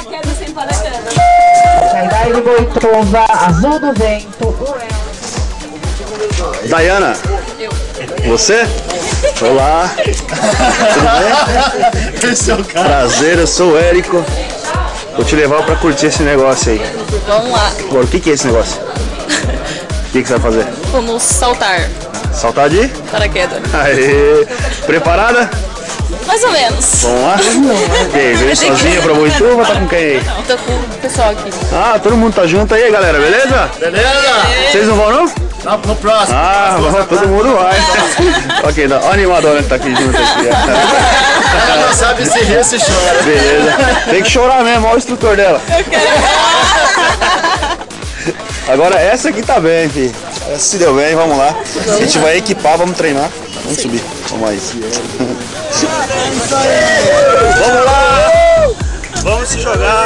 Paraquedas sem paraquedas. Saidai de Boituva, Azul do Vento, o El. Dayana. Você? Olá. Esse é o cara. Prazer, eu sou o Érico. Vou te levar pra curtir esse negócio aí. Vamos lá. Agora, o que é esse negócio? O que você vai fazer? Vamos saltar. Saltar de? Paraquedas. Aê! Preparada? Mais ou menos. Vamos lá? Veio sozinha pra Boituva ou tá com quem aí? Tô com o pessoal aqui. Ah, todo mundo tá junto aí, galera, beleza? Beleza? Vocês não vão não? No próximo. Ah, todo mundo vai. Ok, não. Olha a animadora que tá aqui junto aqui. Ela não sabe se rir, se chora. Beleza. Tem que chorar mesmo, olha o instrutor dela. Eu quero. Agora essa aqui tá bem, filho. Essa se deu bem, vamos lá. A gente vai equipar, vamos treinar. Vamos subir. Vamos aí. Vamos lá! Vamos se jogar!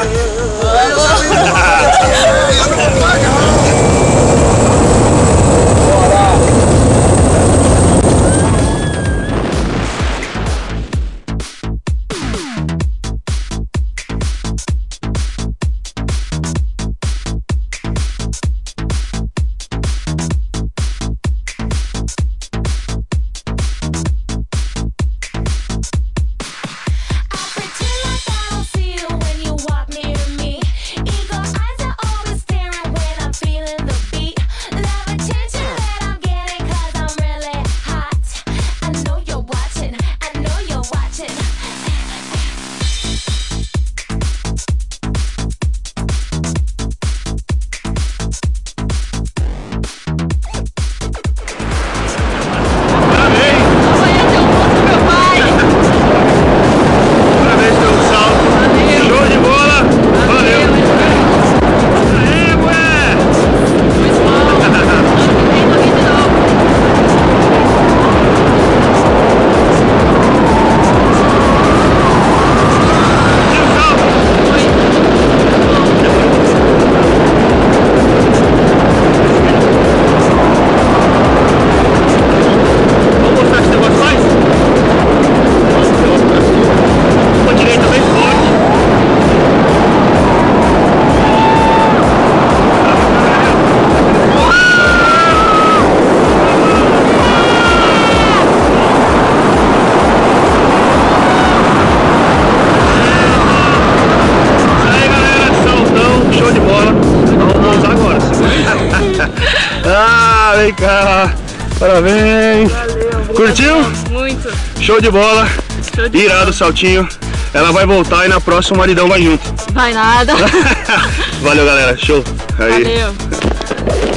Ah, vem cá! Parabéns! Valeu! Curtiu? Muito! Show de bola! Show de Irado o saltinho. Ela vai voltar e na próxima o maridão vai junto. Vai nada! Valeu, galera. Show! Aí. Valeu!